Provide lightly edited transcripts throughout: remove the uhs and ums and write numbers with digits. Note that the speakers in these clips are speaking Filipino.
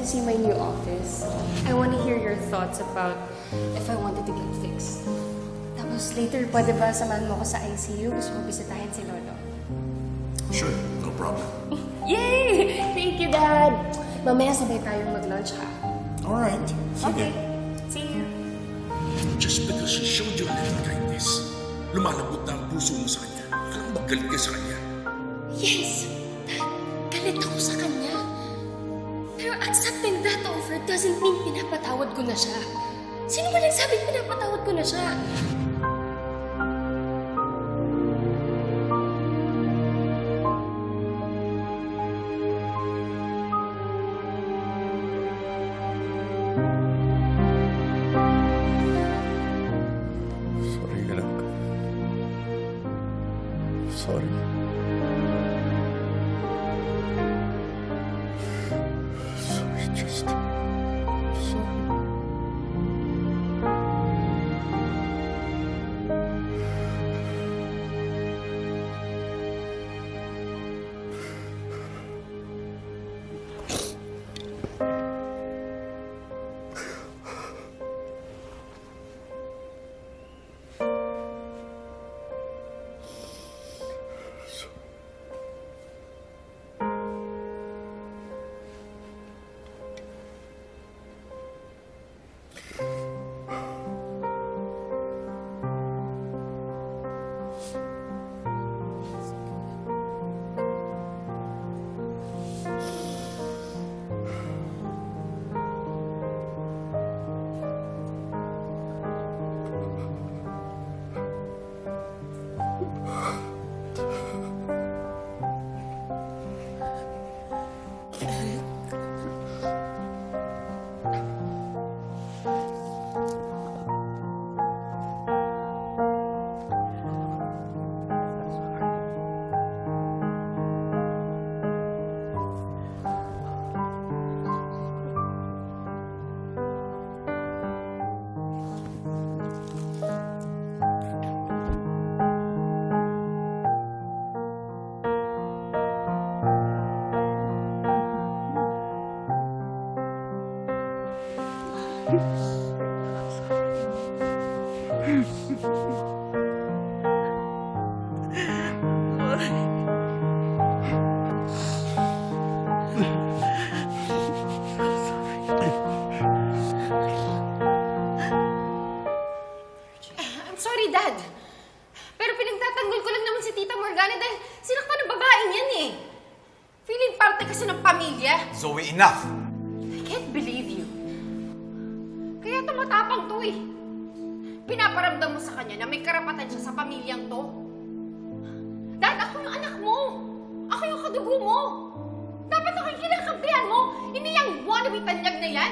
see my new office. I want to hear your thoughts about if I wanted to get fixed. Tapos later, pwede ba samahan mo ko sa ICU? Gusto ko bisitahin si Lolo. Sure, no problem. Yay! Thank you, Dad! Mamaya sabay tayong mag-lunch, ha? Alright, sige. Okay. See you. Just because she showed you a little kindness, lumalabot na ang puso mo sa kanya. Alam mo, galit ka sa kanya. Yes! Dad, galit ako sa kanya. Pero accepting that offer doesn't mean pinapatawad ko na siya. Sino ba nagsabing pinapatawad ko na siya? Sorry, anak. Sorry. Sorry, Justin. Sorry. I'm sorry, Dad. Pero pinagtatanggol ko lang naman si Tita Morgana dahil sinaktan ng babaeng yan eh. Feeling parte kasi ng pamilya. Zoe, enough! I can't believe you. Kaya tumatapang to eh. Pinaparamdam mo sa kanya na may karapatan siya sa pamilyang to. Dad, ako yung anak mo. Ako yung kadugo mo. Dapat ako yung kinakampihan mo. Hindi yung wannabe tanyag na yan.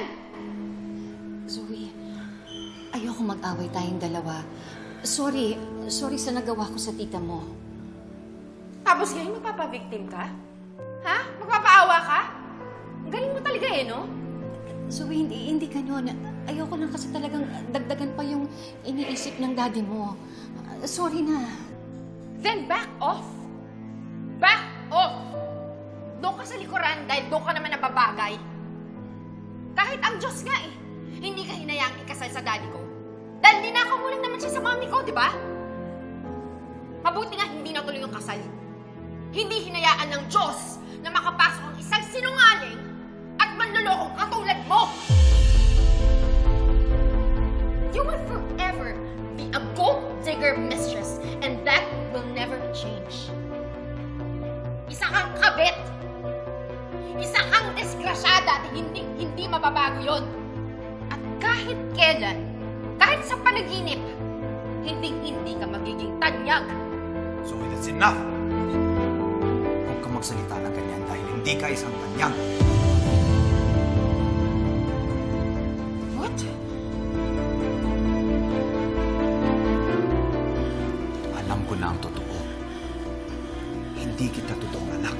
Zoe, ayoko mag-away tayong dalawa. Sorry sa nagawa ko sa tita mo. Tapos ngayon mapapabiktim ka? Ha? Magpapaawa ka? Ang galing mo talaga eh, no? Zoe, hindi ganun. Ayoko lang kasi talagang dagdagan pa yung iniisip ng daddy mo. Sorry na. Then back off. Back off! Doon ka sa likuran dahil doon ka naman nababagay. Kahit ang Diyos nga eh, hindi ka hinayaang ikasal sa daddy ko. Dahil ninakaw mo lang naman siya sa mami ko, di ba? Mabuti nga hindi natuloy yung kasal. Hindi hinayaan ng Diyos na makapasok ang isang sinungaling at manlolokong katulad mo! You will forever be a gold digger mistress and that will never change. Isa kang kabit! Isa kang disgrasyada at hindi mababago yon. At kahit kailan, kahit sa panaginip, hindi ka magiging tanyag. Zoe, that's enough! Huwag ka magsalita ng ganyan dahil hindi ka isang tanyag. What? Alam ko na ang totoo. Hindi kita totoong anak.